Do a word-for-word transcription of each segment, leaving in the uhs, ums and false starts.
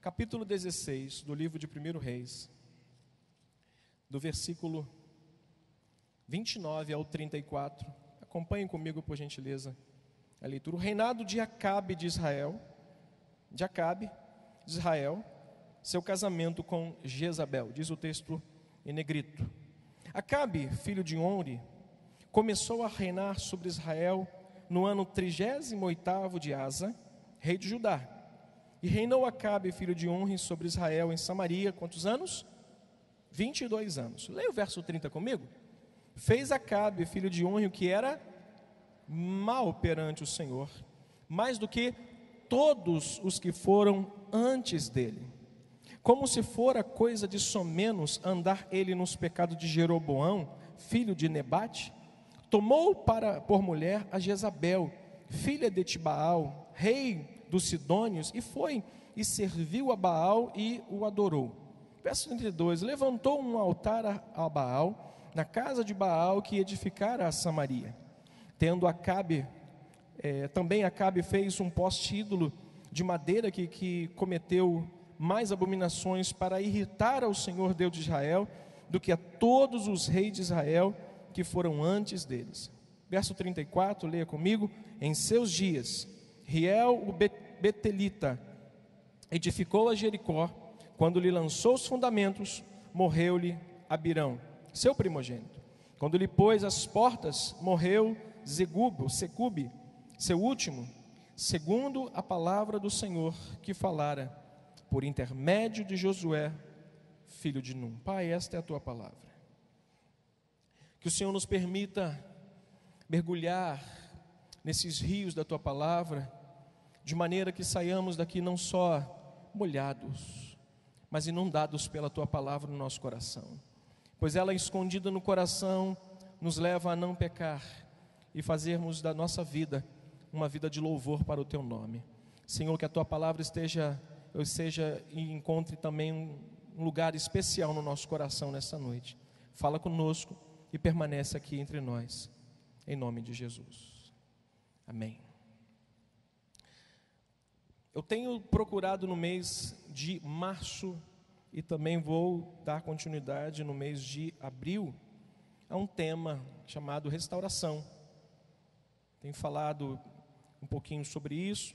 capítulo dezesseis do livro de primeiro Reis, do versículo vinte e nove ao trinta e quatro. Acompanhem comigo, por gentileza, a leitura. O reinado de Acabe de Israel, de Acabe de Israel, seu casamento com Jezabel, diz o texto em negrito. Acabe, filho de Onri, começou a reinar sobre Israel no ano trigésimo oitavo de Asa, rei de Judá. E reinou Acabe, filho de Onri, sobre Israel em Samaria, quantos anos? vinte e dois anos. Leia o verso trinta comigo. Fez Acabe, filho de Onri, o que era mal perante o Senhor, mais do que todos os que foram antes dele. Como se fora coisa de somenos andar ele nos pecados de Jeroboão, filho de Nebate, tomou para, por mulher a Jezabel, filha de Tibaal, rei dos Sidônios, e foi e serviu a Baal e o adorou. Verso trinta e dois, levantou um altar a, a Baal, na casa de Baal que edificara a Samaria. Tendo Acabe, é, também Acabe fez um poste ídolo de madeira que, que cometeu mais abominações para irritar ao Senhor Deus de Israel do que a todos os reis de Israel que foram antes deles. Verso trinta e quatro, leia comigo. Em seus dias, Riel o Betelita edificou a Jericó. Quando lhe lançou os fundamentos, morreu-lhe Abirão, seu primogênito. Quando lhe pôs as portas, morreu Zegub, Secube, seu último, segundo a palavra do Senhor que falara por intermédio de Josué, filho de Num. Pai, esta é a tua palavra. Que o Senhor nos permita mergulhar nesses rios da tua palavra, de maneira que saiamos daqui não só molhados, mas inundados pela tua palavra no nosso coração. Pois ela, escondida no coração, nos leva a não pecar e fazermos da nossa vida uma vida de louvor para o teu nome. Senhor, que a tua palavra esteja, eu seja e encontre também um lugar especial no nosso coração nessa noite. Fala conosco e permanece aqui entre nós, em nome de Jesus. Amém. Eu tenho procurado no mês de março e também vou dar continuidade no mês de abril a um tema chamado restauração. Tenho falado um pouquinho sobre isso,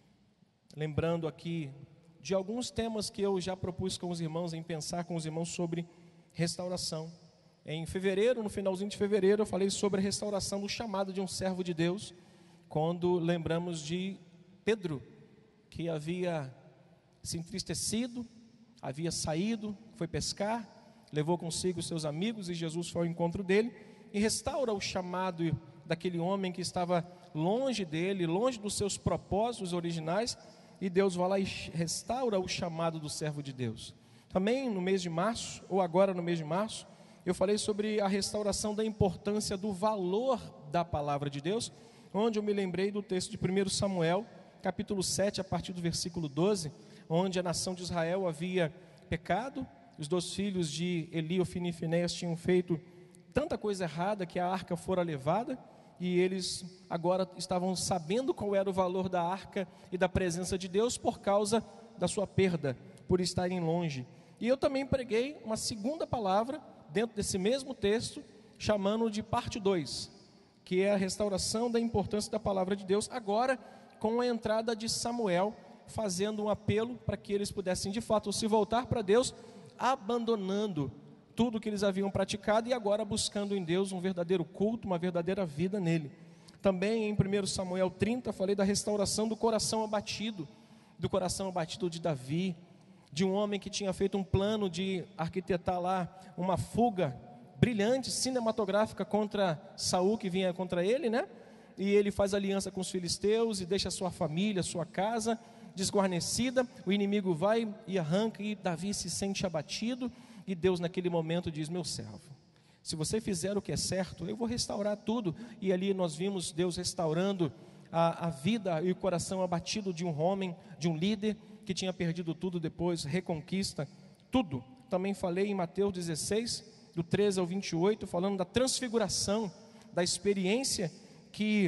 lembrando aqui de alguns temas que eu já propus com os irmãos, em pensar com os irmãos sobre restauração. Em fevereiro, no finalzinho de fevereiro, eu falei sobre a restauração do chamado de um servo de Deus, quando lembramos de Pedro, que havia se entristecido, havia saído, foi pescar, levou consigo seus amigos e Jesus foi ao encontro dele e restaura o chamado daquele homem que estava longe dele, longe dos seus propósitos originais, e Deus vai lá e restaura o chamado do servo de Deus. Também no mês de março, ou agora no mês de março, eu falei sobre a restauração da importância do valor da palavra de Deus, onde eu me lembrei do texto de primeiro Samuel, capítulo sete, a partir do versículo doze, onde a nação de Israel havia pecado, os dois filhos de Eli, Ofni e Finéias tinham feito tanta coisa errada que a arca fora levada, e eles agora estavam sabendo qual era o valor da arca e da presença de Deus por causa da sua perda, por estarem longe. E eu também preguei uma segunda palavra dentro desse mesmo texto, chamando de parte dois, que é a restauração da importância da palavra de Deus, agora com a entrada de Samuel, fazendo um apelo para que eles pudessem de fato se voltar para Deus, abandonando tudo que eles haviam praticado e agora buscando em Deus um verdadeiro culto, uma verdadeira vida nele. Também em primeiro Samuel trinta, falei da restauração do coração abatido, do coração abatido de Davi, de um homem que tinha feito um plano de arquitetar lá uma fuga brilhante, cinematográfica contra Saul, que vinha contra ele, né? E ele faz aliança com os filisteus e deixa a sua família, sua casa desguarnecida, o inimigo vai e arranca, e Davi se sente abatido, e Deus naquele momento diz: meu servo, se você fizer o que é certo, eu vou restaurar tudo. E ali nós vimos Deus restaurando a, a vida e o coração abatido de um homem, de um líder que tinha perdido tudo, depois reconquista tudo. Também falei em Mateus dezesseis, do treze ao vinte e oito, falando da transfiguração, da experiência que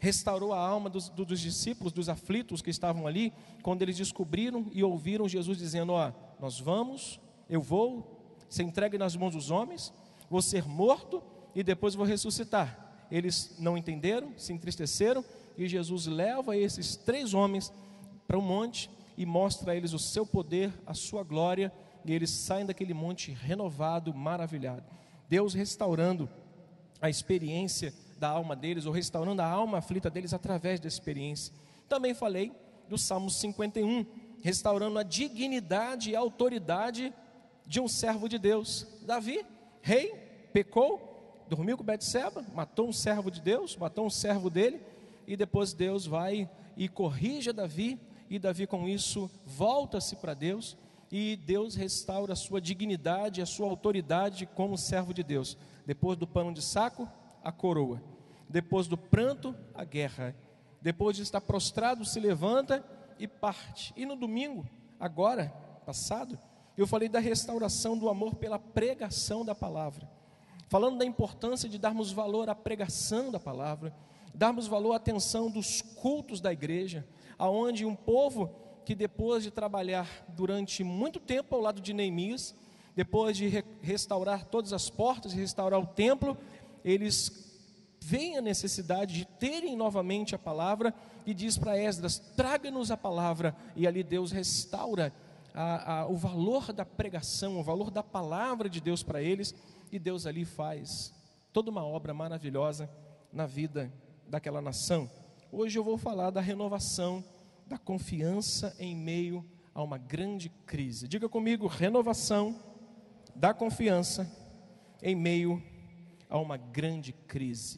restaurou a alma dos, dos discípulos, dos aflitos que estavam ali, quando eles descobriram e ouviram Jesus dizendo: ó, nós vamos, eu vou ser entregue nas mãos dos homens, vou ser morto e depois vou ressuscitar. Eles não entenderam, se entristeceram, e Jesus leva esses três homens para um monte e mostra a eles o seu poder, a sua glória, e eles saem daquele monte renovado, maravilhado. Deus restaurando a experiência da alma deles, ou restaurando a alma aflita deles através da experiência. Também falei do Salmo cinquenta e um, restaurando a dignidade e a autoridade de um servo de Deus. Davi, rei, pecou, dormiu com Betseba, matou um servo de Deus, matou um servo dele, e depois Deus vai e corrige a Davi, e Davi com isso volta-se para Deus, e Deus restaura a sua dignidade, a sua autoridade como servo de Deus. Depois do pano de saco, a coroa. Depois do pranto, a guerra. Depois de estar prostrado, se levanta e parte. E no domingo, agora, passado, eu falei da restauração do amor pela pregação da palavra, falando da importância de darmos valor à pregação da palavra, darmos valor à atenção dos cultos da igreja, aonde um povo que depois de trabalhar durante muito tempo ao lado de Neemias, depois de re restaurar todas as portas e restaurar o templo, eles veem a necessidade de terem novamente a palavra, e diz para Esdras: traga-nos a palavra, e ali Deus restaura a, a, o valor da pregação, o valor da palavra de Deus para eles, e Deus ali faz toda uma obra maravilhosa na vida daquela nação. Hoje eu vou falar da renovação da confiança em meio a uma grande crise. Diga comigo: renovação da confiança em meio a uma grande crise.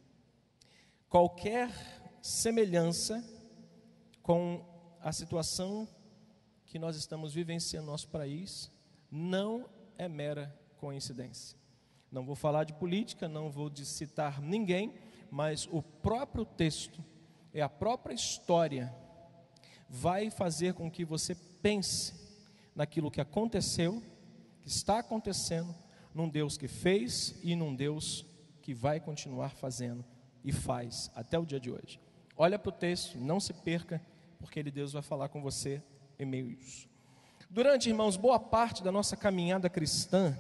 Qualquer semelhança com a situação que nós estamos vivenciando no nosso país não é mera coincidência. Não vou falar de política, não vou citar ninguém, mas o próprio texto, é a própria história, vai fazer com que você pense naquilo que aconteceu, que está acontecendo, num Deus que fez e num Deus que vai continuar fazendo e faz até o dia de hoje. Olha para o texto, não se perca, porque ele, Deus, vai falar com você em meio a isso. Durante, irmãos, boa parte da nossa caminhada cristã,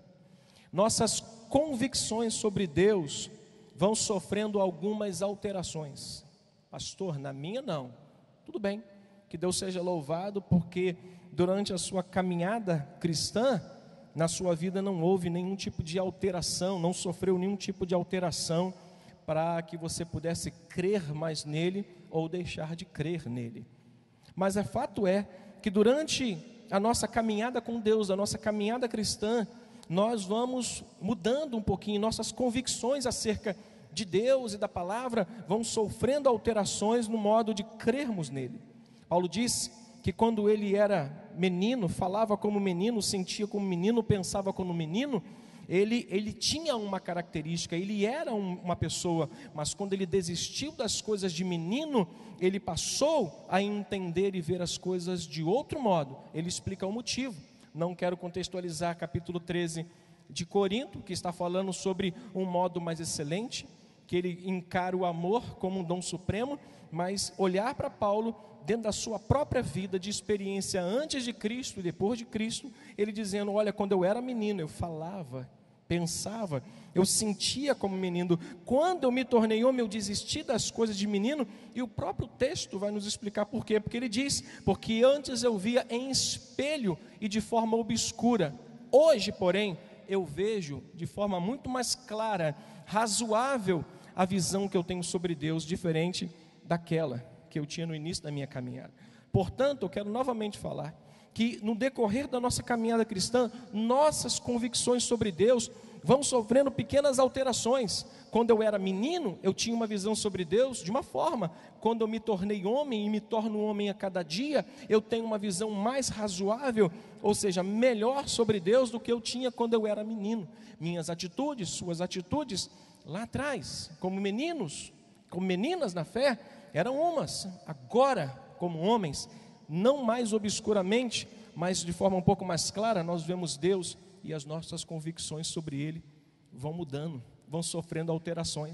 nossas convicções sobre Deus vão sofrendo algumas alterações. Pastor, na minha não. Tudo bem, que Deus seja louvado, porque durante a sua caminhada cristã, na sua vida não houve nenhum tipo de alteração, não sofreu nenhum tipo de alteração para que você pudesse crer mais nele ou deixar de crer nele. Mas o fato é que durante a nossa caminhada com Deus, a nossa caminhada cristã, nós vamos mudando um pouquinho, nossas convicções acerca de Deus e da palavra vão sofrendo alterações no modo de crermos nele. Paulo diz que quando ele era menino, falava como menino, sentia como menino, pensava como menino, ele, ele tinha uma característica, ele era um, uma pessoa, mas quando ele desistiu das coisas de menino, ele passou a entender e ver as coisas de outro modo. Ele explica o motivo. Não quero contextualizar capítulo treze de Corinto, que está falando sobre um modo mais excelente, que ele encara o amor como um dom supremo, mas olhar para Paulo dentro da sua própria vida de experiência antes de Cristo e depois de Cristo, ele dizendo: olha, quando eu era menino, eu falava, pensava, eu sentia como menino. Quando eu me tornei homem, eu desisti das coisas de menino. E o próprio texto vai nos explicar por quê. Porque ele diz: porque antes eu via em espelho e de forma obscura. Hoje, porém, eu vejo de forma muito mais clara, razoável, a visão que eu tenho sobre Deus, diferente daquela que eu tinha no início da minha caminhada. Portanto, eu quero novamente falar que no decorrer da nossa caminhada cristã, nossas convicções sobre Deus vão sofrendo pequenas alterações. Quando eu era menino, eu tinha uma visão sobre Deus de uma forma. Quando eu me tornei homem e me torno homem a cada dia, eu tenho uma visão mais razoável, ou seja, melhor sobre Deus do que eu tinha quando eu era menino. Minhas atitudes, suas atitudes, lá atrás, como meninos, como meninas na fé, eram umas. Agora, como homens, não mais obscuramente, mas de forma um pouco mais clara, nós vemos Deus e as nossas convicções sobre Ele vão mudando, vão sofrendo alterações.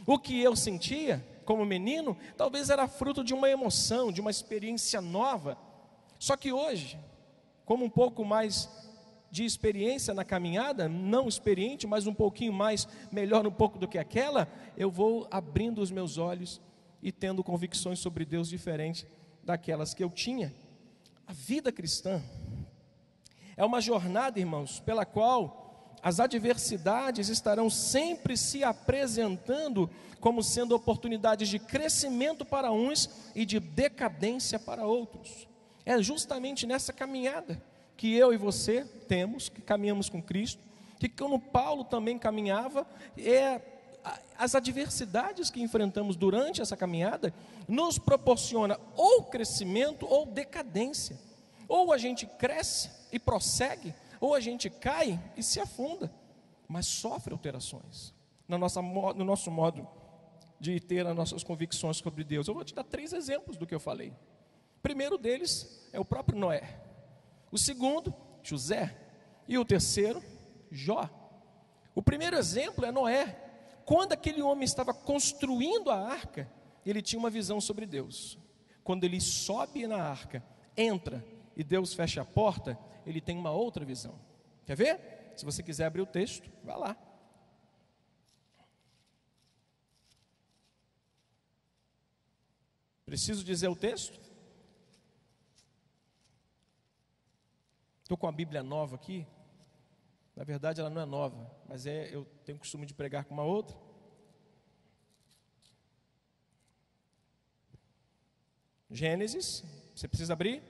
O que eu sentia como menino, talvez era fruto de uma emoção, de uma experiência nova. Só que hoje, como um pouco mais de experiência na caminhada, não experiente, mas um pouquinho mais, melhor um pouco do que aquela, eu vou abrindo os meus olhos e tendo convicções sobre Deus diferentes daquelas que eu tinha. A vida cristã é uma jornada, irmãos, pela qual as adversidades estarão sempre se apresentando como sendo oportunidades de crescimento para uns e de decadência para outros. É justamente nessa caminhada que eu e você temos, que caminhamos com Cristo, que como Paulo também caminhava, é, as adversidades que enfrentamos durante essa caminhada nos proporciona ou crescimento ou decadência. Ou a gente cresce e prossegue, ou a gente cai e se afunda, mas sofre alterações na nossa, no nosso modo de ter as nossas convicções sobre Deus. Eu vou te dar três exemplos do que eu falei. O primeiro deles é o próprio Noé. O segundo, José. E o terceiro, Jó. O primeiro exemplo é Noé. Quando aquele homem estava construindo a arca, ele tinha uma visão sobre Deus. Quando ele sobe na arca, entra e Deus fecha a porta, ele tem uma outra visão. Quer ver? Se você quiser abrir o texto, vá lá. Preciso dizer o texto? Estou com a Bíblia nova aqui. Na verdade ela não é nova, mas é, eu tenho o costume de pregar com uma outra. Gênesis, você precisa abrir.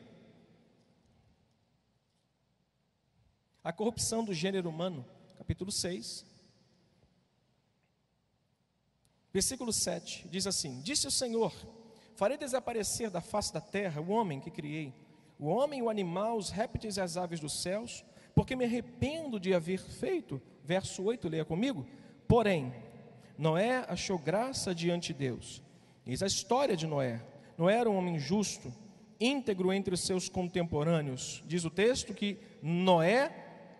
A corrupção do gênero humano, capítulo seis. Versículo sete, diz assim: Disse o Senhor: farei desaparecer da face da terra o homem que criei, o homem, o animal, os répteis e as aves dos céus, porque me arrependo de haver feito. Verso oito, leia comigo. Porém, Noé achou graça diante de Deus. Eis a história de Noé. Noé era um homem justo, íntegro entre os seus contemporâneos. Diz o texto que Noé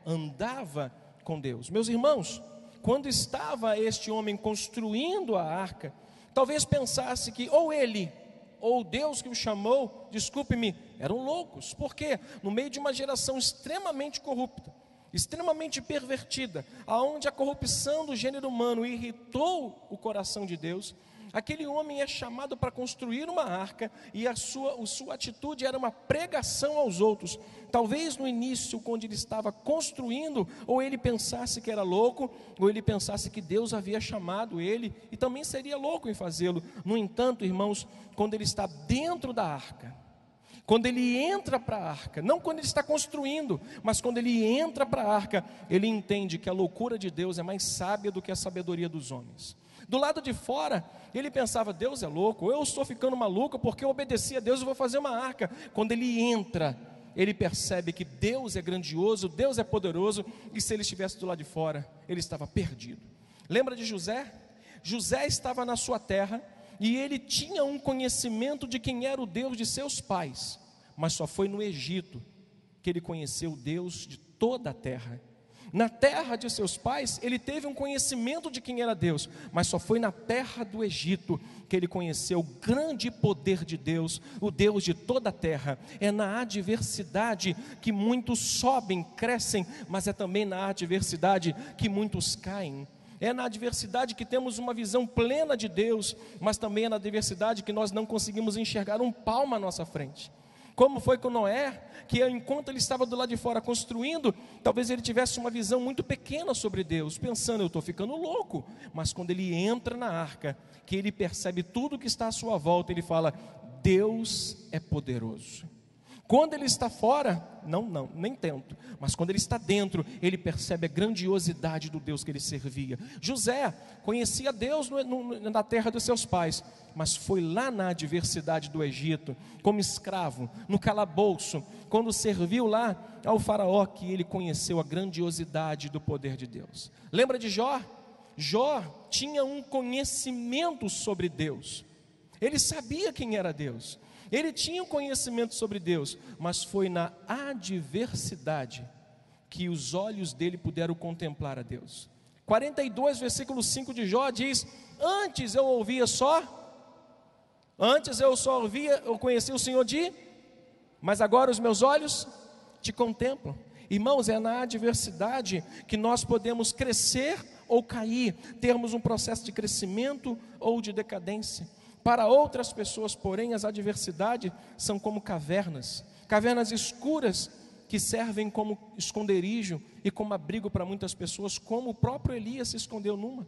andava com Deus. Meus irmãos, quando estava este homem construindo a arca, talvez pensasse que ou ele ou Deus que o chamou, desculpe-me, eram loucos. Por quê? No meio de uma geração extremamente corrupta, extremamente pervertida, aonde a corrupção do gênero humano irritou o coração de Deus, aquele homem é chamado para construir uma arca, e a sua, a sua atitude era uma pregação aos outros. Talvez no início, quando ele estava construindo, ou ele pensasse que era louco, ou ele pensasse que Deus havia chamado ele, e também seria louco em fazê-lo. No entanto, irmãos, quando ele está dentro da arca, quando ele entra para a arca, não quando ele está construindo, mas quando ele entra para a arca, ele entende que a loucura de Deus é mais sábia do que a sabedoria dos homens. Do lado de fora, ele pensava: Deus é louco, eu estou ficando maluco porque eu obedeci a Deus, eu vou fazer uma arca. Quando ele entra, ele percebe que Deus é grandioso, Deus é poderoso, e se ele estivesse do lado de fora, ele estava perdido. Lembra de José? José estava na sua terra, e ele tinha um conhecimento de quem era o Deus de seus pais, mas só foi no Egito que ele conheceu o Deus de toda a terra. Na terra de seus pais, ele teve um conhecimento de quem era Deus, mas só foi na terra do Egito que ele conheceu o grande poder de Deus, o Deus de toda a terra. É na adversidade que muitos sobem, crescem, mas é também na adversidade que muitos caem. É na adversidade que temos uma visão plena de Deus, mas também é na adversidade que nós não conseguimos enxergar um palmo à nossa frente. Como foi com Noé, que enquanto ele estava do lado de fora construindo, talvez ele tivesse uma visão muito pequena sobre Deus, pensando: eu estou ficando louco. Mas quando ele entra na arca, que ele percebe tudo que está à sua volta, ele fala: Deus é poderoso. Quando ele está fora, não, não, nem tanto, mas quando ele está dentro, ele percebe a grandiosidade do Deus que ele servia. José conhecia Deus no, no, na terra dos seus pais, mas foi lá na adversidade do Egito, como escravo, no calabouço, quando serviu lá ao faraó, que ele conheceu a grandiosidade do poder de Deus. Lembra de Jó? Jó tinha um conhecimento sobre Deus, ele sabia quem era Deus, ele tinha um conhecimento sobre Deus, mas foi na adversidade que os olhos dele puderam contemplar a Deus. quarenta e dois, versículo cinco de Jó diz: antes eu ouvia só, antes eu só ouvia, eu conhecia o Senhor de, mas agora os meus olhos te contemplam. Irmãos, é na adversidade que nós podemos crescer ou cair, termos um processo de crescimento ou de decadência. Para outras pessoas, porém, as adversidades são como cavernas, cavernas escuras que servem como esconderijo e como abrigo para muitas pessoas, como o próprio Elias se escondeu numa.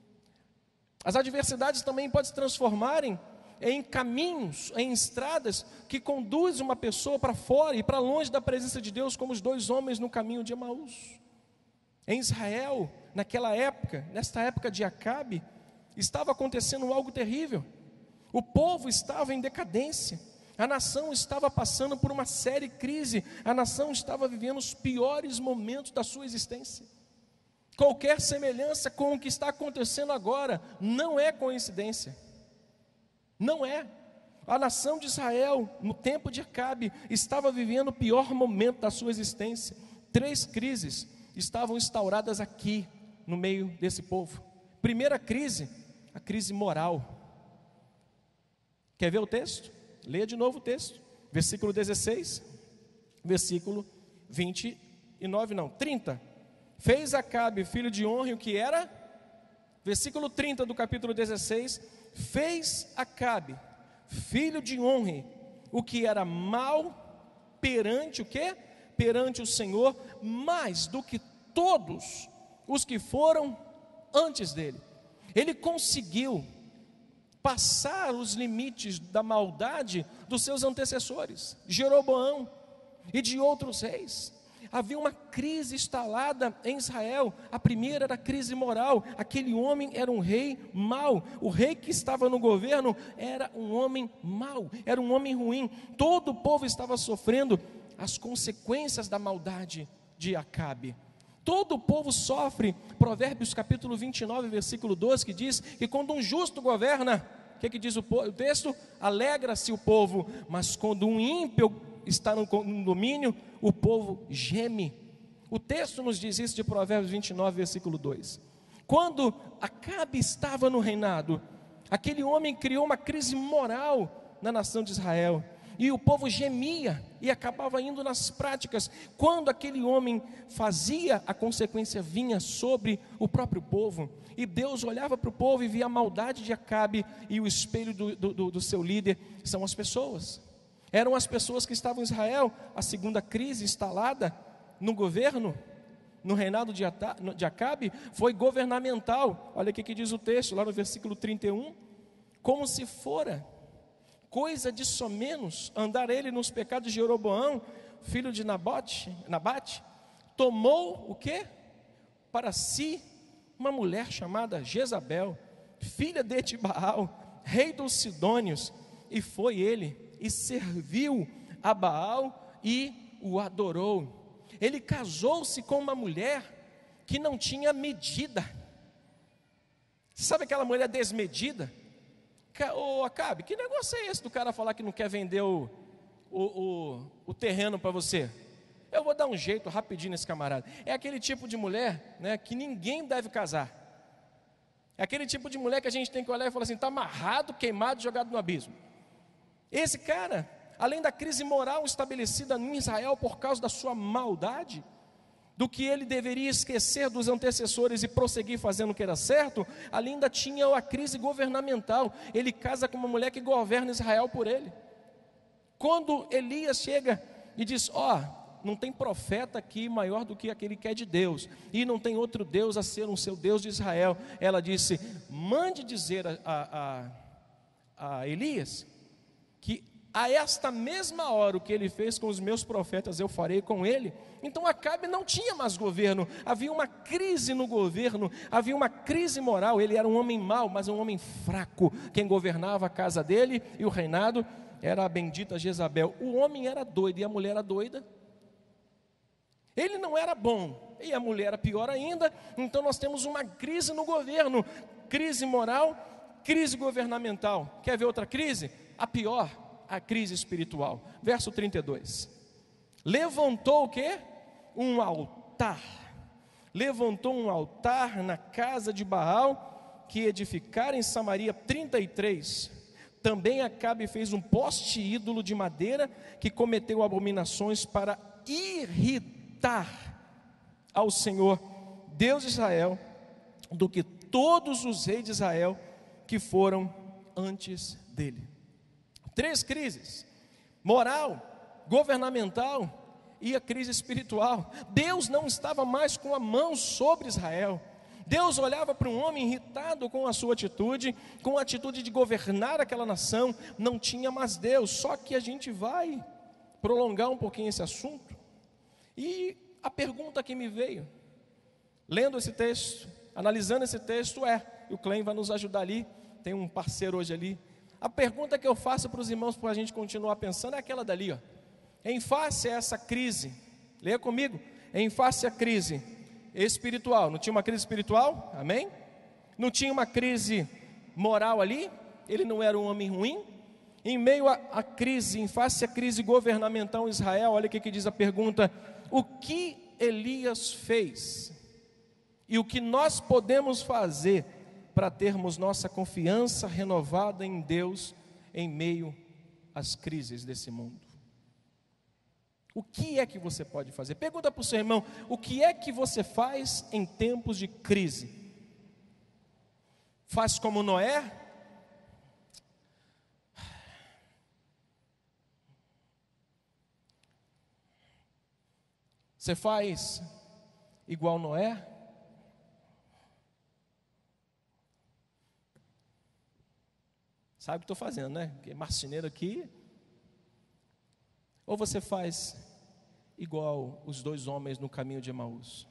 As adversidades também podem se transformarem em caminhos, em estradas que conduzem uma pessoa para fora e para longe da presença de Deus, como os dois homens no caminho de Emaús. Em Israel, naquela época, nesta época de Acabe, estava acontecendo algo terrível. O povo estava em decadência, a nação estava passando por uma séria crise, a nação estava vivendo os piores momentos da sua existência. Qualquer semelhança com o que está acontecendo agora não é coincidência, não é. A nação de Israel, no tempo de Acabe, estava vivendo o pior momento da sua existência. Três crises estavam instauradas aqui, no meio desse povo. Primeira crise, a crise moral. Quer ver o texto? Leia de novo o texto, versículo dezesseis, versículo vinte e nove, não, trinta. Fez Acabe, filho de Onri, o que era? Versículo trinta do capítulo dezesseis. Fez Acabe, filho de Onri, o que era mal perante o quê? Perante o Senhor, mais do que todos os que foram antes dele. Ele conseguiu passar os limites da maldade dos seus antecessores, Jeroboão e de outros reis. Havia uma crise instalada em Israel. A primeira era a crise moral. Aquele homem era um rei mau. O rei que estava no governo era um homem mau, era um homem ruim. Todo o povo estava sofrendo as consequências da maldade de Acabe. Todo o povo sofre. Provérbios capítulo vinte e nove, versículo doze, que diz que quando um justo governa, o que, que diz o, o texto? Alegra-se o povo, mas quando um ímpio está no, no domínio, o povo geme. O texto nos diz isso de Provérbios vinte e nove, versículo dois. Quando Acabe estava no reinado, aquele homem criou uma crise moral na nação de Israel, e o povo gemia e acabava indo nas práticas. Quando aquele homem fazia, a consequência vinha sobre o próprio povo, e Deus olhava para o povo e via a maldade de Acabe, e o espelho do, do, do seu líder são as pessoas. Eram as pessoas que estavam em Israel. A segunda crise instalada no governo, no reinado de, Ata, de Acabe, foi governamental. Olha o que diz o texto, lá no versículo trinta e um. Como se fora coisa de somenos andar ele nos pecados de Jeroboão, filho de Nabote, Nabate, tomou o quê? Para si uma mulher chamada Jezabel, filha de Etibaal, rei dos Sidônios, e foi ele e serviu a Baal e o adorou. Ele casou-se com uma mulher que não tinha medida. Sabe aquela mulher desmedida? Ô Acabe, que negócio é esse do cara falar que não quer vender o, o, o, o terreno para você? Eu vou dar um jeito rapidinho nesse camarada. É aquele tipo de mulher, né, que ninguém deve casar. É aquele tipo de mulher que a gente tem que olhar e falar assim, está amarrado, queimado, jogado no abismo. Esse cara, além da crise moral estabelecida em Israel por causa da sua maldade, do que ele deveria esquecer dos antecessores e prosseguir fazendo o que era certo, ainda tinha a crise governamental. Ele casa com uma mulher que governa Israel por ele. Quando Elias chega e diz, ó, oh, não tem profeta aqui maior do que aquele que é de Deus, e não tem outro Deus a ser um seu Deus de Israel, ela disse, mande dizer a, a, a, a Elias, que a esta mesma hora o que ele fez com os meus profetas eu farei com ele. Então Acabe não tinha mais governo, havia uma crise no governo, havia uma crise moral. Ele era um homem mau, mas um homem fraco. Quem governava a casa dele e o reinado era a bendita Jezabel. O homem era doido e a mulher era doida. Ele não era bom e a mulher era pior ainda. Então nós temos uma crise no governo, crise moral, crise governamental. Quer ver outra crise? A pior, a crise espiritual. Verso trinta e dois. Levantou o quê? Um altar levantou um altar na casa de Baal, que edificara em Samaria trinta e três. Também Acabe fez um poste ídolo de madeira, que cometeu abominações para irritar ao Senhor, Deus de Israel, do que todos os reis de Israel que foram antes dele. Três crises: moral, governamental e a crise espiritual. Deus não estava mais com a mão sobre Israel. Deus olhava para um homem irritado com a sua atitude, com a atitude de governar aquela nação, não tinha mais Deus. Só que a gente vai prolongar um pouquinho esse assunto, e a pergunta que me veio, lendo esse texto, analisando esse texto é, e o Clem vai nos ajudar ali, tem um parceiro hoje ali, a pergunta que eu faço para os irmãos, para a gente continuar pensando, é aquela dali, ó. Em face a essa crise, leia comigo, em face à crise espiritual, não tinha uma crise espiritual? Amém? Não tinha uma crise moral ali? Ele não era um homem ruim? Em meio à crise, em face à crise governamental em Israel, olha o que, que diz a pergunta: o que Elias fez? E o que nós podemos fazer para termos nossa confiança renovada em Deus em meio às crises desse mundo? O que é que você pode fazer? Pergunta para o seu irmão: o que é que você faz em tempos de crise? Faz como Noé? Você faz igual Noé? Sabe o que estou fazendo, né? Porque marceneiro aqui. Ou você faz igual os dois homens no caminho de Emaús?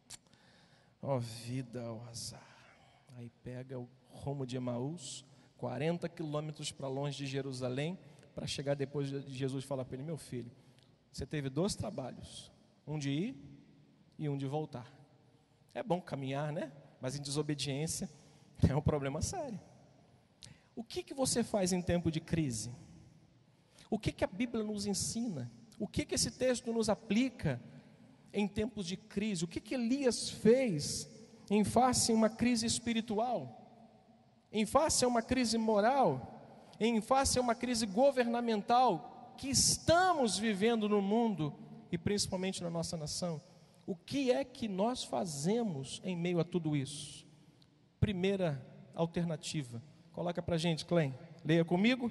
Ó vida, ó azar. Aí pega o rumo de Emaús, quarenta quilômetros para longe de Jerusalém, para chegar depois de Jesus falar para ele: meu filho, você teve dois trabalhos, um de ir e um de voltar. É bom caminhar, né? Mas em desobediência é um problema sério. O que, que você faz em tempo de crise? O que, que a Bíblia nos ensina? O que, que esse texto nos aplica em tempos de crise? O que, que Elias fez em face a uma crise espiritual? Em face a uma crise moral? Em face a uma crise governamental que estamos vivendo no mundo e principalmente na nossa nação? O que é que nós fazemos em meio a tudo isso? Primeira alternativa, coloca para a gente, Clem, leia comigo.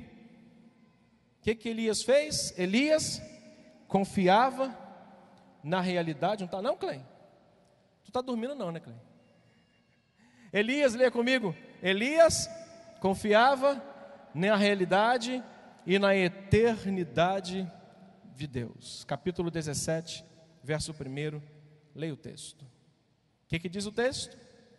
O que que Elias fez? Elias confiava na realidade. Não está não, Clem? Tu está dormindo não, né, Clem? Elias, leia comigo. Elias confiava na realidade e na eternidade de Deus. Capítulo dezessete, verso um, leia o texto. O que que diz o texto?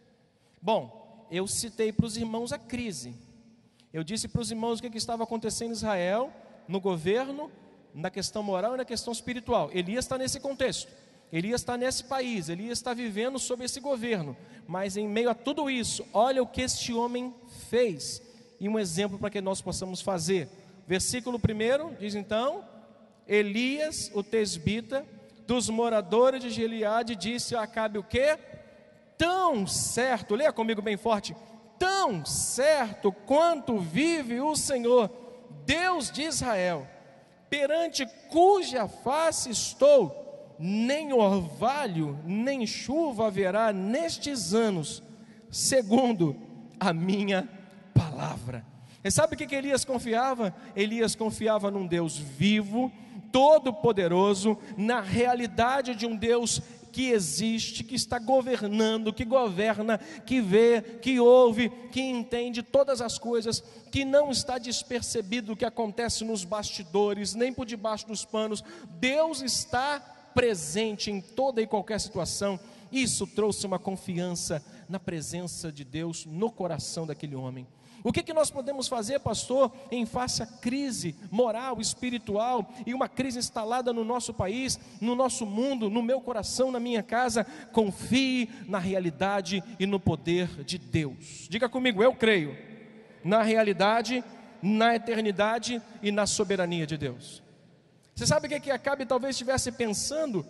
Bom, eu citei para os irmãos a crise. Eu disse para os irmãos o que, que estava acontecendo em Israel, no governo, na questão moral e na questão espiritual. Elias está nesse contexto, Elias está nesse país, Elias está vivendo sob esse governo, mas em meio a tudo isso, olha o que este homem fez, e um exemplo para que nós possamos fazer. Versículo um diz então: Elias, o tesbita, dos moradores de Gileade, disse a Acabe o quê? Tão certo, leia comigo bem forte, tão certo quanto vive o Senhor, Deus de Israel, perante cuja face estou, nem orvalho, nem chuva haverá nestes anos, segundo a minha palavra. E sabe o que que Elias confiava? Elias confiava num Deus vivo, todo-poderoso, na realidade de um Deus que existe, que está governando, que governa, que vê, que ouve, que entende todas as coisas, que não está despercebido o que acontece nos bastidores, nem por debaixo dos panos. Deus está presente em toda e qualquer situação. Isso trouxe uma confiança na presença de Deus no coração daquele homem. O que, que nós podemos fazer, pastor, em face à crise moral, espiritual e uma crise instalada no nosso país, no nosso mundo, no meu coração, na minha casa? Confie na realidade e no poder de Deus. Diga comigo: eu creio na realidade, na eternidade e na soberania de Deus. Você sabe o que, que Acabe talvez estivesse pensando?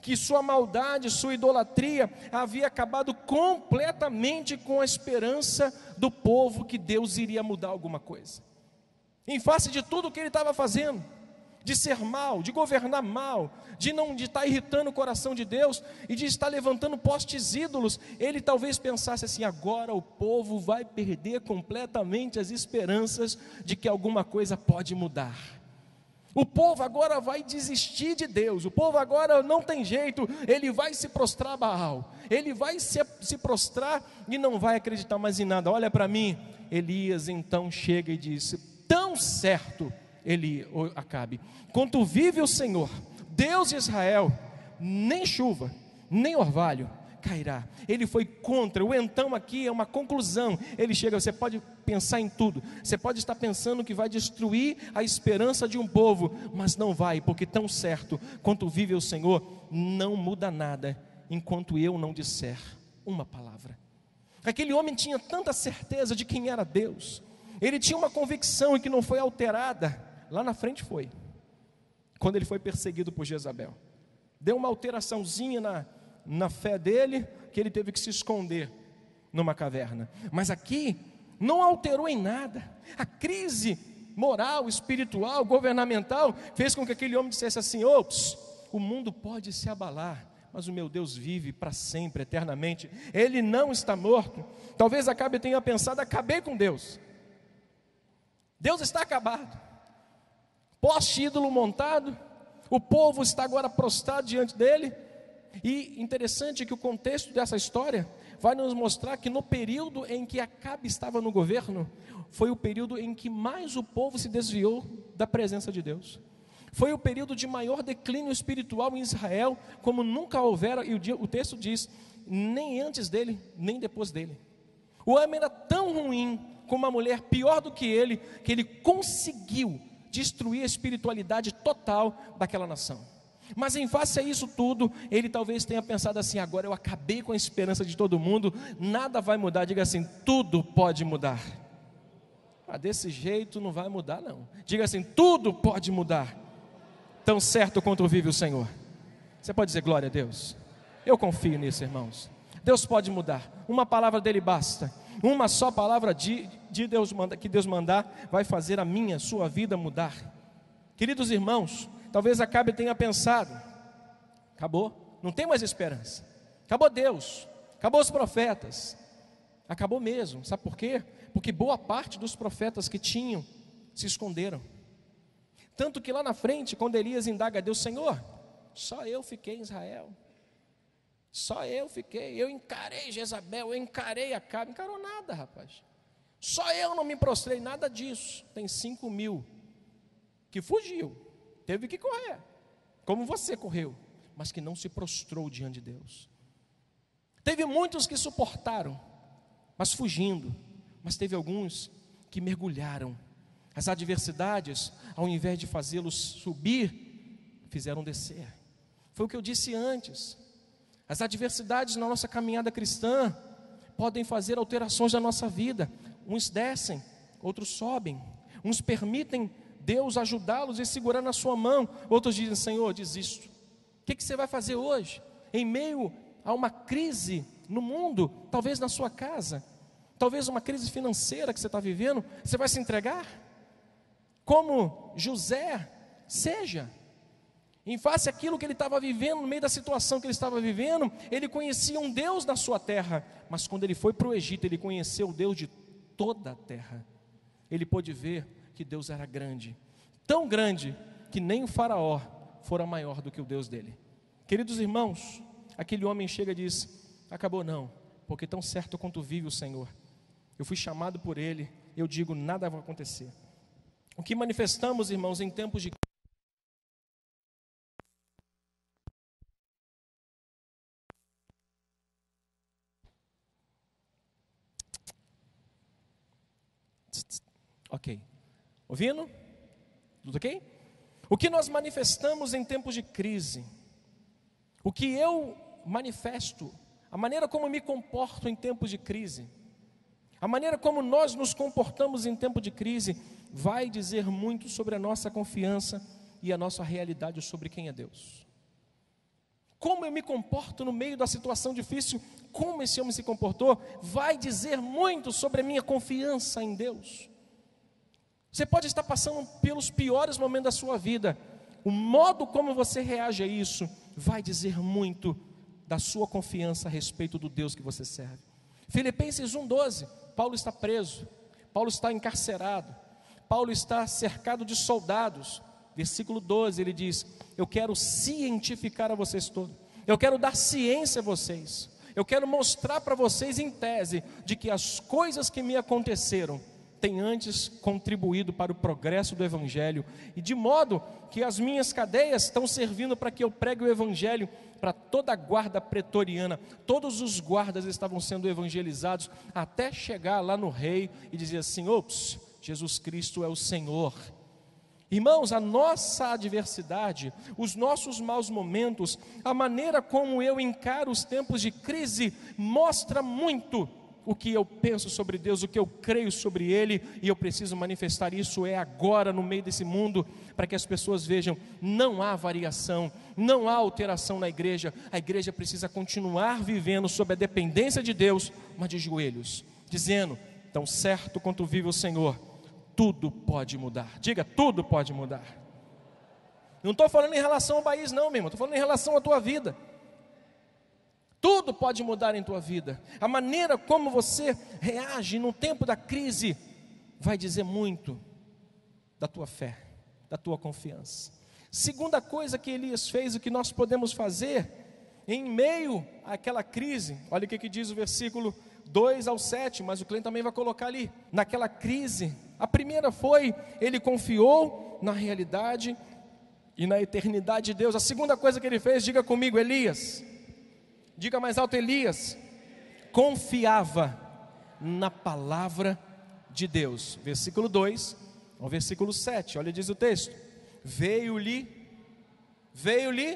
que sua maldade, sua idolatria havia acabado completamente com a esperança do povo que Deus iria mudar alguma coisa. Em face de tudo o que ele estava fazendo, de ser mal, de governar mal, de não de estar irritando o coração de Deus e de estar levantando postes ídolos, ele talvez pensasse assim: agora o povo vai perder completamente as esperanças de que alguma coisa pode mudar. O povo agora vai desistir de Deus, o povo agora não tem jeito, ele vai se prostrar a Baal, ele vai se, se prostrar e não vai acreditar mais em nada. Olha para mim, Elias então chega e disse: tão certo, Eli, Acabe, quanto vive o Senhor, Deus de Israel, nem chuva, nem orvalho cairá. Ele foi contra. O então aqui é uma conclusão. Ele chega, você pode pensar em tudo, você pode estar pensando que vai destruir a esperança de um povo, mas não vai, porque tão certo quanto vive o Senhor, não muda nada enquanto eu não disser uma palavra. Aquele homem tinha tanta certeza de quem era Deus, ele tinha uma convicção e que não foi alterada. Lá na frente foi, quando ele foi perseguido por Jezabel, deu uma alteraçãozinha na, na fé dele, que ele teve que se esconder numa caverna. Mas aqui não alterou em nada. A crise moral, espiritual, governamental fez com que aquele homem dissesse assim: ops, o mundo pode se abalar, mas o meu Deus vive para sempre, eternamente, Ele não está morto. Talvez Acabe tenha pensado: acabei com Deus, Deus está acabado, poste ídolo montado, o povo está agora prostrado diante dele. E interessante que o contexto dessa história vai nos mostrar que no período em que Acabe estava no governo, foi o período em que mais o povo se desviou da presença de Deus. Foi o período de maior declínio espiritual em Israel, como nunca houvera, e o texto diz, nem antes dele, nem depois dele. O homem era tão ruim, com uma mulher pior do que ele, que ele conseguiu destruir a espiritualidade total daquela nação. Mas em face a isso tudo, ele talvez tenha pensado assim: agora eu acabei com a esperança de todo mundo, nada vai mudar. Diga assim: tudo pode mudar. Ah, desse jeito não vai mudar não. Diga assim: tudo pode mudar, tão certo quanto vive o Senhor. Você pode dizer glória a Deus? Eu confio nisso, irmãos. Deus pode mudar, uma palavra dele basta. Uma só palavra de, de Deus manda, que Deus mandar vai fazer a minha, sua vida mudar. Queridos irmãos, talvez Acabe tenha pensado: acabou, não tem mais esperança, acabou Deus, acabou os profetas, acabou mesmo. Sabe por quê? Porque boa parte dos profetas que tinham se esconderam. Tanto que lá na frente, quando Elias indaga a Deus: Senhor, só eu fiquei em Israel, só eu fiquei, eu encarei Jezabel, eu encarei Acabe. Não encarou nada, rapaz, só eu não me prostrei, nada disso. Tem cinco mil que fugiu, teve que correr, como você correu, mas que não se prostrou diante de Deus. Teve muitos que suportaram, mas fugindo, mas teve alguns que mergulharam. As adversidades, ao invés de fazê-los subir, fizeram descer. Foi o que eu disse antes. As adversidades na nossa caminhada cristã podem fazer alterações na nossa vida. Uns descem, outros sobem. Uns permitem Deus ajudá-los e segurar na sua mão. Outros dizem: Senhor, desisto. O que, que você vai fazer hoje? Em meio a uma crise no mundo, talvez na sua casa, talvez uma crise financeira que você está vivendo, você vai se entregar? Como José, seja. Em face àquilo que ele estava vivendo, no meio da situação que ele estava vivendo, ele conhecia um Deus na sua terra, mas quando ele foi para o Egito, ele conheceu o Deus de toda a terra. Ele pôde ver que Deus era grande, tão grande que nem o faraó fora maior do que o Deus dele. Queridos irmãos, aquele homem chega e diz: acabou não, porque tão certo quanto vive o Senhor, eu fui chamado por ele, eu digo, nada vai acontecer. O que manifestamos, irmãos, em tempos de ok, ouvindo? Tudo ok? O que nós manifestamos em tempos de crise, o que eu manifesto, a maneira como me comporto em tempos de crise, a maneira como nós nos comportamos em tempo de crise, vai dizer muito sobre a nossa confiança e a nossa realidade sobre quem é Deus. como eu me comporto no meio da situação difícil, como esse homem se comportou, vai dizer muito sobre a minha confiança em Deus. Você pode estar passando pelos piores momentos da sua vida, o modo como você reage a isso, vai dizer muito da sua confiança a respeito do Deus que você serve. Filipenses um, doze, Paulo está preso, Paulo está encarcerado, Paulo está cercado de soldados. Versículo doze, ele diz: eu quero cientificar a vocês todos, eu quero dar ciência a vocês, eu quero mostrar para vocês em tese, de que as coisas que me aconteceram, têm antes contribuído para o progresso do Evangelho, e de modo que as minhas cadeias estão servindo para que eu pregue o Evangelho para toda a guarda pretoriana. Todos os guardas estavam sendo evangelizados, até chegar lá no rei e dizer assim: ops, Jesus Cristo é o Senhor. Irmãos, a nossa adversidade, os nossos maus momentos, a maneira como eu encaro os tempos de crise, mostra muito o que eu penso sobre Deus, o que eu creio sobre Ele, e eu preciso manifestar isso é agora no meio desse mundo, para que as pessoas vejam, não há variação, não há alteração na igreja, a igreja precisa continuar vivendo sob a dependência de Deus, mas de joelhos, dizendo: tão certo quanto vive o Senhor, tudo pode mudar. Diga: tudo pode mudar. Não estou falando em relação ao país não, meu irmão, estou falando em relação à tua vida. Tudo pode mudar em tua vida. A maneira como você reage no tempo da crise vai dizer muito da tua fé, da tua confiança. Segunda coisa que Elias fez, o que nós podemos fazer em meio àquela crise, olha o que, que diz o versículo dois ao sete, mas o Clem também vai colocar ali, naquela crise. A primeira foi, ele confiou na realidade e na eternidade de Deus. A segunda coisa que ele fez, diga comigo, Elias, diga mais alto, Elias confiava na palavra de Deus. Versículo dois ao versículo sete, olha, diz o texto: veio-lhe, veio-lhe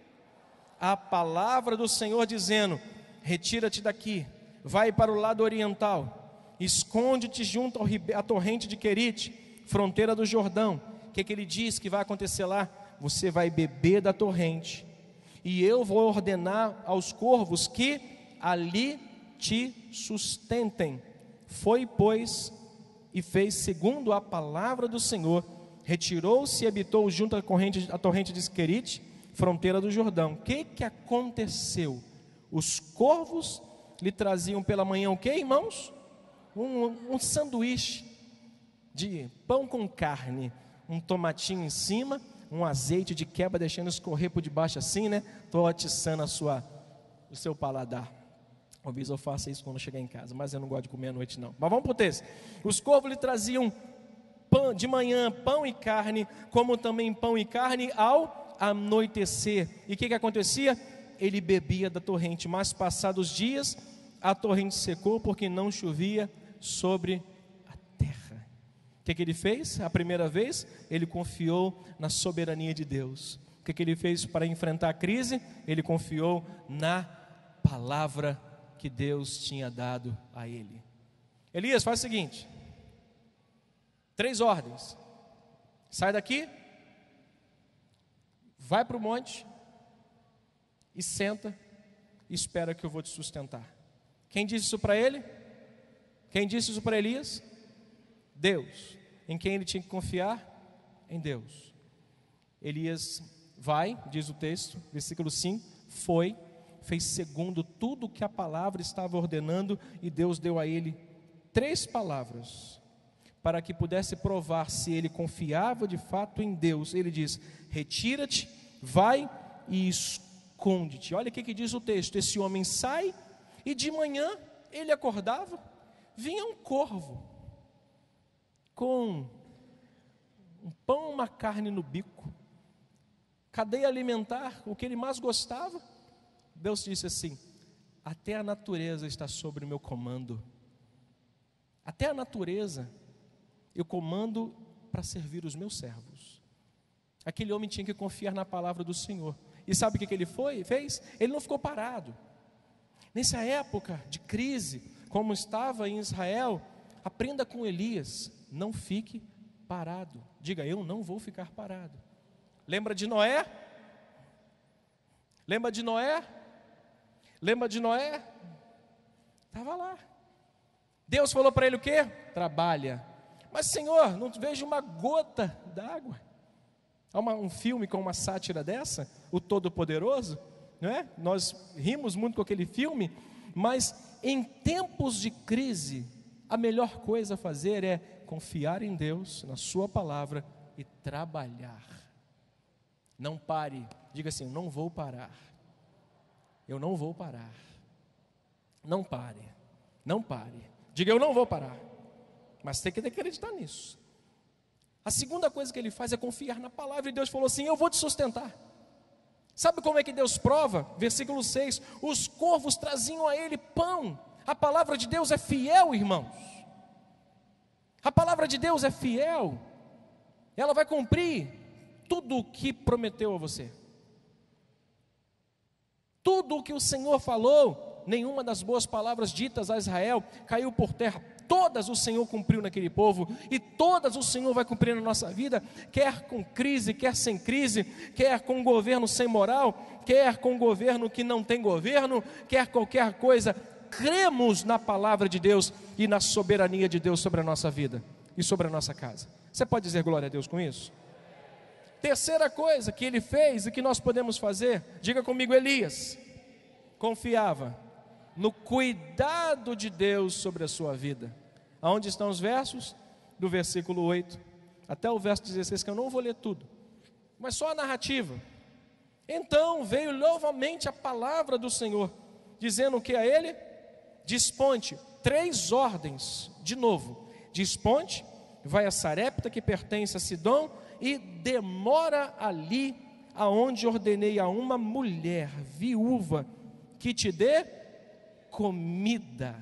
a palavra do Senhor dizendo: retira-te daqui, vai para o lado oriental, esconde-te junto ao, à torrente de Querite, fronteira do Jordão. O que, que ele diz que vai acontecer lá? Você vai beber da torrente, e eu vou ordenar aos corvos que ali te sustentem. Foi, pois, e fez segundo a palavra do Senhor, retirou-se e habitou junto à, corrente, à torrente de Querite, fronteira do Jordão. O que, que aconteceu? Os corvos lhe traziam pela manhã o que, irmãos? Um, um sanduíche de pão com carne, um tomatinho em cima, um azeite de quebra deixando escorrer por debaixo assim, né? Estou atiçando a sua, o seu paladar. Talvez eu faça isso quando eu chegar em casa, mas eu não gosto de comer à noite não. Mas vamos para o texto. Os corvos lhe traziam pão, de manhã pão e carne, como também pão e carne ao anoitecer. E o que, que acontecia? Ele bebia da torrente, mas passados dias a torrente secou, porque não chovia sobre a terra. O que, que ele fez? A primeira vez, ele confiou na soberania de Deus. O que, que ele fez para enfrentar a crise? Ele confiou na palavra que Deus tinha dado a ele. Elias, faz o seguinte: três ordens. Sai daqui, vai para o monte e senta e espera que eu vou te sustentar. Quem disse isso para ele? Quem disse isso para Elias? Deus. Em quem ele tinha que confiar? Em Deus. Elias vai, diz o texto, versículo cinco, foi, fez segundo tudo que a palavra estava ordenando, e Deus deu a ele três palavras, para que pudesse provar se ele confiava de fato em Deus. Ele diz: retira-te, vai e esconde-te. Olha o que, que diz o texto: esse homem sai, e de manhã ele acordava, vinha um corvo, com um pão, uma carne no bico, cadeia alimentar, o que ele mais gostava. Deus disse assim: até a natureza está sob o meu comando, até a natureza eu comando para servir os meus servos. Aquele homem tinha que confiar na palavra do Senhor. E sabe o que, que ele foi, fez? Ele não ficou parado. Nessa época de crise, como estava em Israel, aprenda com Elias: não fique parado. Diga: eu não vou ficar parado. Lembra de Noé? Lembra de Noé? Lembra de Noé? Estava lá. Deus falou para ele o quê? Trabalha. Mas Senhor, não vejo uma gota d'água. Há uma, um filme com uma sátira dessa, O Todo-Poderoso, não é? Nós rimos muito com aquele filme, mas em tempos de crise, a melhor coisa a fazer é confiar em Deus, na sua palavra e trabalhar. Não pare, diga assim, não vou parar. Eu não vou parar. Não pare, não pare. Diga, eu não vou parar. Mas tem que acreditar nisso. A segunda coisa que ele faz é confiar na palavra, e Deus falou assim, eu vou te sustentar. Sabe como é que Deus prova? Versículo seis, os corvos traziam a ele pão. A palavra de Deus é fiel, irmãos. A palavra de Deus é fiel. Ela vai cumprir tudo o que prometeu a você. Tudo o que o Senhor falou, nenhuma das boas palavras ditas a Israel caiu por terra. Todas o Senhor cumpriu naquele povo, e todas o Senhor vai cumprir na nossa vida, quer com crise, quer sem crise, quer com governo sem moral, quer com governo que não tem governo, quer qualquer coisa. Cremos na palavra de Deus e na soberania de Deus sobre a nossa vida e sobre a nossa casa. Você pode dizer glória a Deus com isso? Terceira coisa que ele fez e que nós podemos fazer, diga comigo, Elias confiava no cuidado de Deus sobre a sua vida. Aonde estão os versos? Do versículo oito até o verso dezesseis, que eu não vou ler tudo, mas só a narrativa. Então veio novamente a palavra do Senhor, dizendo que a ele, desponte, três ordens, de novo, desponte, vai a Sarepta, que pertence a Sidom, e demora ali, aonde ordenei a uma mulher viúva, que te dê comida.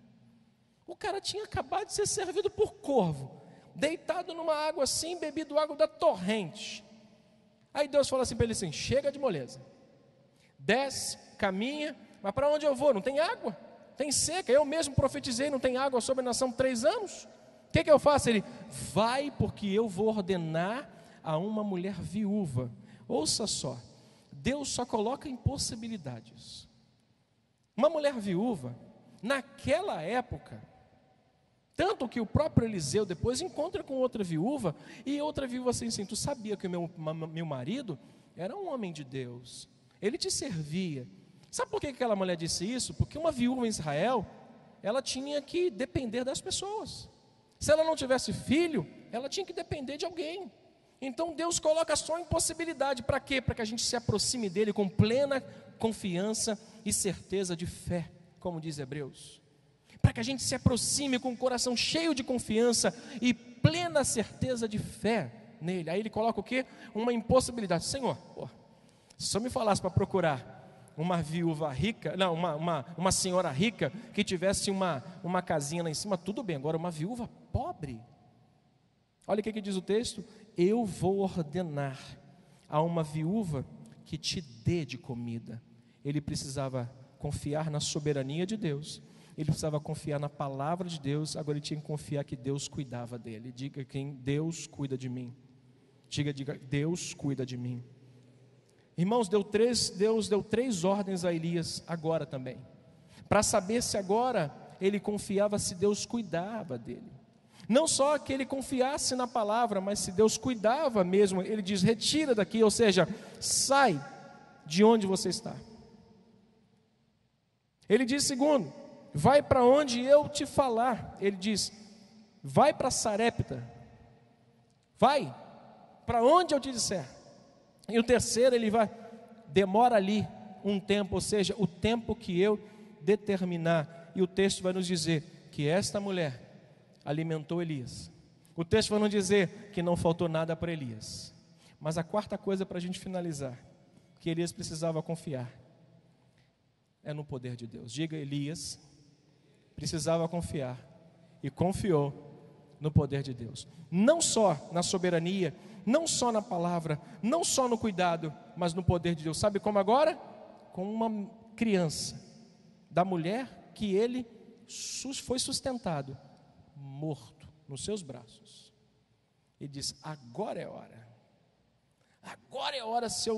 O cara tinha acabado de ser servido por corvo, deitado numa água assim, bebido água da torrente. Aí Deus falou assim para ele assim, chega de moleza, desce, caminha, mas para onde eu vou? Não tem água, tem seca, eu mesmo profetizei, não tem água sobre a nação três anos, o que, que eu faço? Ele, vai, porque eu vou ordenar a uma mulher viúva. Ouça só, Deus só coloca impossibilidades. Uma mulher viúva, naquela época, tanto que o próprio Eliseu depois encontra com outra viúva, e outra viúva assim, assim, tu sabia que o meu, meu marido era um homem de Deus, ele te servia. Sabe por que aquela mulher disse isso? Porque uma viúva em Israel, ela tinha que depender das pessoas. Se ela não tivesse filho, ela tinha que depender de alguém. Então Deus coloca só impossibilidade, para quê? Para que a gente se aproxime dele com plena confiança e certeza de fé, como diz Hebreus. Para que a gente se aproxime com o coração cheio de confiança e plena certeza de fé nele. Aí ele coloca o quê? Uma impossibilidade. Senhor, pô, se só me falasse para procurar uma viúva rica, não, uma, uma, uma senhora rica, que tivesse uma, uma casinha lá em cima, tudo bem. Agora uma viúva pobre, olha o que, que diz o texto, eu vou ordenar a uma viúva que te dê de comida. Ele precisava confiar na soberania de Deus, ele precisava confiar na palavra de Deus, agora ele tinha que confiar que Deus cuidava dele. Diga quem, Deus cuida de mim. Diga, diga, Deus cuida de mim. Irmãos, deu três, Deus deu três ordens a Elias agora também, para saber se agora ele confiava, se Deus cuidava dele. Não só que ele confiasse na palavra, mas se Deus cuidava mesmo. Ele diz, retira daqui, ou seja, sai de onde você está. Ele diz segundo, vai para onde eu te falar. Ele diz, vai para Sarepta, vai para onde eu te disser. E o terceiro, ele vai, demora ali um tempo, ou seja, o tempo que eu determinar. E o texto vai nos dizer que esta mulher alimentou Elias. O texto vai nos dizer que não faltou nada para Elias. Mas a quarta coisa para a gente finalizar, que Elias precisava confiar, é no poder de Deus. Diga, Elias precisava confiar, e confiou no poder de Deus. Não só na soberania, não só na palavra, não só no cuidado, mas no poder de Deus. Sabe como agora? Com uma criança, da mulher que ele foi sustentado, morto nos seus braços. Ele diz, agora é hora, agora é hora, se eu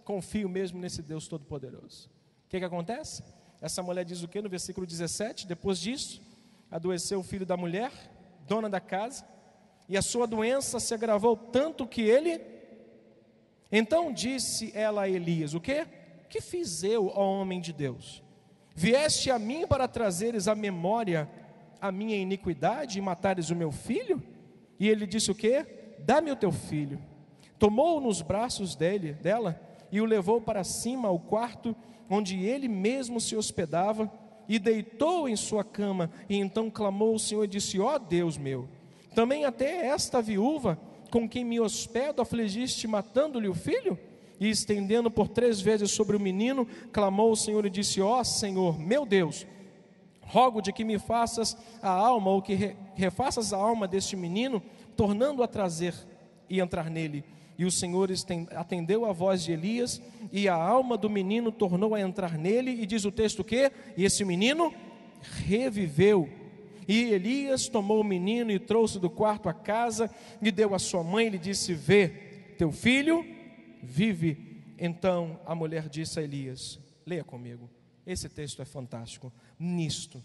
confio mesmo nesse Deus Todo-Poderoso. O que que acontece? Essa mulher diz o que no versículo dezessete? Depois disso, adoeceu o filho da mulher, dona da casa, e a sua doença se agravou tanto que ele... Então disse ela a Elias, o quê? Que fiz eu, ó homem de Deus? Vieste a mim para trazeres à memória a minha iniquidade e matares o meu filho? E ele disse o quê? Dá-me o teu filho. Tomou-o nos braços dele, dela e o levou para cima ao quarto onde ele mesmo se hospedava e deitou em sua cama. E então clamou o Senhor e disse, ó Deus meu, também até esta viúva com quem me hospedo afligiste matando-lhe o filho? E estendendo por três vezes sobre o menino, clamou o Senhor e disse, ó Senhor, meu Deus, rogo de que me faças a alma, ou que re, refaças a alma deste menino, tornando a trazer e entrar nele. E o Senhor atendeu a voz de Elias, e a alma do menino tornou a entrar nele, e diz o texto que, e esse menino reviveu. E Elias tomou o menino e trouxe do quarto à casa, e deu à sua mãe, e lhe disse, vê, teu filho vive. Então a mulher disse a Elias, leia comigo, esse texto é fantástico, nisto.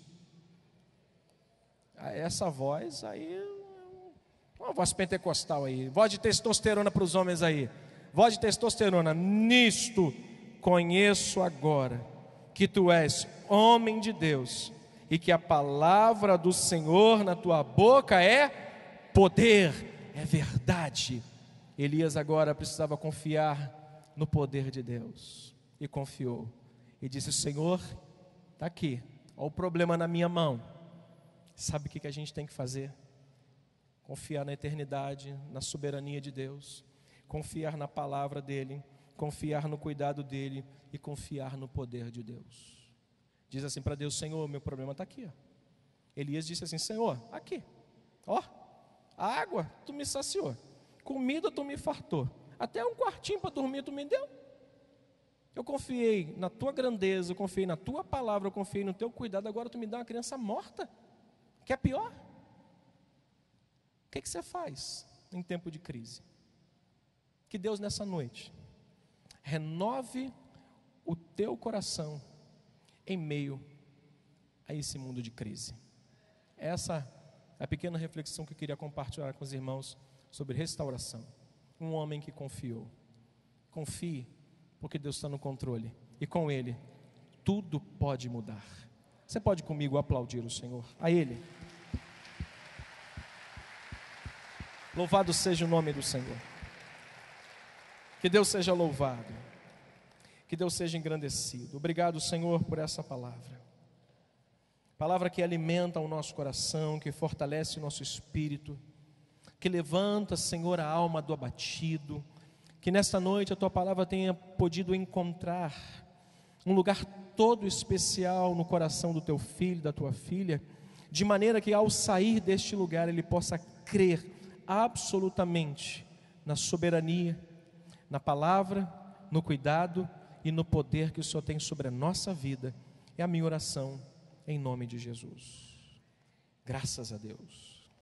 Essa voz aí, uma voz pentecostal aí, voz de testosterona para os homens aí, voz de testosterona, nisto conheço agora que tu és homem de Deus, e que a palavra do Senhor na tua boca é poder, é verdade. Elias agora precisava confiar no poder de Deus, e confiou, e disse, Senhor, está aqui, olha o problema na minha mão. Sabe o que a gente tem que fazer? Confiar na eternidade, na soberania de Deus, confiar na palavra dEle, confiar no cuidado dEle e confiar no poder de Deus. Diz assim para Deus, Senhor, meu problema está aqui. Ó. Elias disse assim, Senhor, aqui, ó, a água tu me saciou, comida tu me fartou, até um quartinho para dormir tu me deu. Eu confiei na tua grandeza, eu confiei na tua palavra, eu confiei no teu cuidado, agora tu me dá uma criança morta, que é pior. O que, que você faz em tempo de crise? Que Deus nessa noite renove o teu coração em meio a esse mundo de crise. Essa é a pequena reflexão que eu queria compartilhar com os irmãos sobre restauração. Um homem que confiou. Confie, porque Deus está no controle, e com Ele tudo pode mudar. Você pode comigo aplaudir o Senhor? A Ele. Louvado seja o nome do Senhor. Que Deus seja louvado. Que Deus seja engrandecido. Obrigado, Senhor, por essa palavra. Palavra que alimenta o nosso coração, que fortalece o nosso espírito, que levanta, Senhor, a alma do abatido. Que nesta noite a Tua palavra tenha podido encontrar um lugar todo especial no coração do Teu filho, da Tua filha, de maneira que ao sair deste lugar ele possa crer absolutamente na soberania, na palavra, no cuidado e no poder que o Senhor tem sobre a nossa vida. É a minha oração em nome de Jesus. Graças a Deus.